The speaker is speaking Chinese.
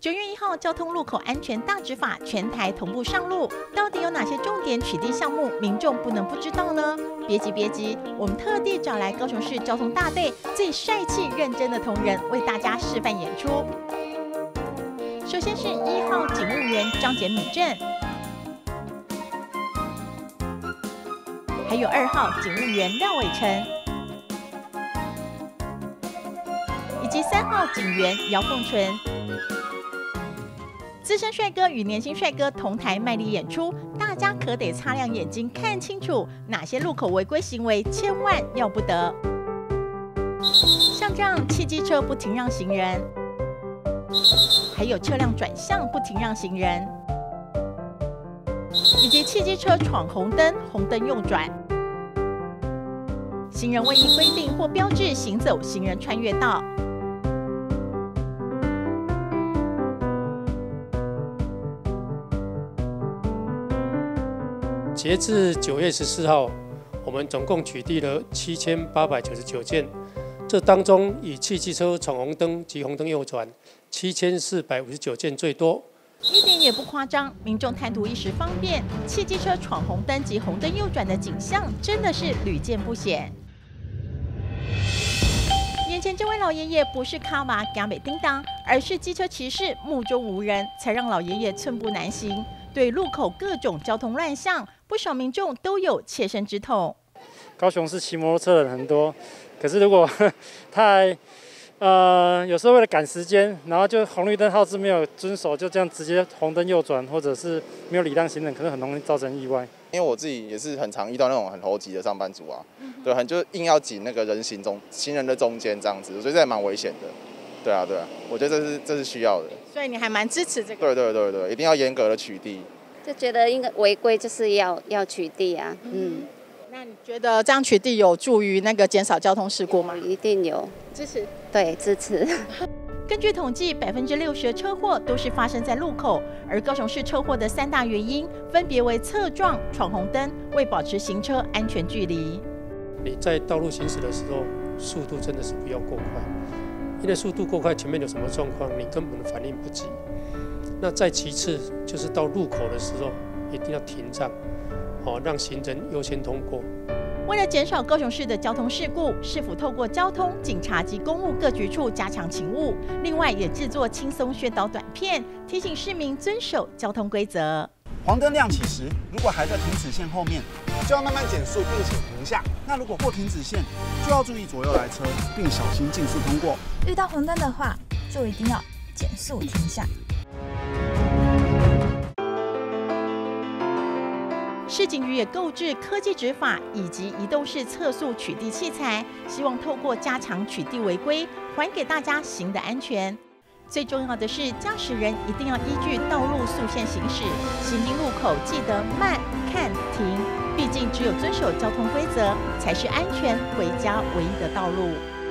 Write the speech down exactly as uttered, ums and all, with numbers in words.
九月一号，交通路口安全大执法全台同步上路，到底有哪些重点取缔项目，民众不能不知道呢？别急别急，我们特地找来高雄市交通大队最帅气认真的同仁，为大家示范演出。首先是一号警务员张简敏正，还有二号警务员廖伟成，以及三号警员姚凤纯。资深帅哥与年轻帅哥同台卖力演出，大家可得擦亮眼睛看清楚哪些路口违规行为千万要不得。像这样汽机车不停让行人，还有车辆转向不停让行人，以及汽机车闯红灯、红灯右转，行人未依规定或标志行走行人穿越道。 截至九月十四号，我们总共取缔了七千八百九十九件，这当中以汽机车闯红灯及红灯右转七千四百五十九件最多。 一点也不夸张，民众贪图一时方便，汽机车闯红灯及红灯右转的景象真的是屡见不鲜。眼前这位老爷爷不是卡马加美叮当，而是机车骑士目中无人，才让老爷爷寸步难行。对路口各种交通乱象，不少民众都有切身之痛。 高雄市骑摩托车的人很多，可是如果太呃有时候为了赶时间，然后就红绿灯号志没有遵守，就这样直接红灯右转，或者是没有礼让行人，可能很容易造成意外。 因为我自己也是很常遇到那种很猴急的上班族啊，对，很就硬要挤那个人行中行人的中间这样子，我觉得这也蛮危险的。对啊，对啊，我觉得这是这是需要的。 所以你还蛮支持这个？ 对对对对，一定要严格的取缔。 就觉得应该违规就是要要取缔啊，嗯。 那你觉得这样取缔有助于那个减少交通事故吗？ 一定有， 支持。 对，支持。 根据统计，百分之六十的车祸都是发生在路口，而高雄市车祸的三大原因分别为侧撞、闯红灯、未保持行车安全距离。 你在道路行驶的时候，速度真的是不要过快，因为速度过快，前面有什么状况，你根本反应不及。那再其次就是到路口的时候，一定要停让，哦，让行人优先通过。 为了减少高雄市的交通事故，市府透过交通、警察及公务各局处加强勤务，另外也制作轻松宣导短片，提醒市民遵守交通规则。 黄灯亮起时，如果还在停止线后面，就要慢慢减速并且停下。那如果过停止线，就要注意左右来车，并小心竞速通过。 遇到红灯的话，就一定要减速停下。 市警局也购置科技执法以及移动式测速取缔器材，希望透过加强取缔违规，还给大家行的安全。最重要的是，驾驶人一定要依据道路速线行驶，行经路口记得慢、看、停。毕竟只有遵守交通规则，才是安全回家唯一的道路。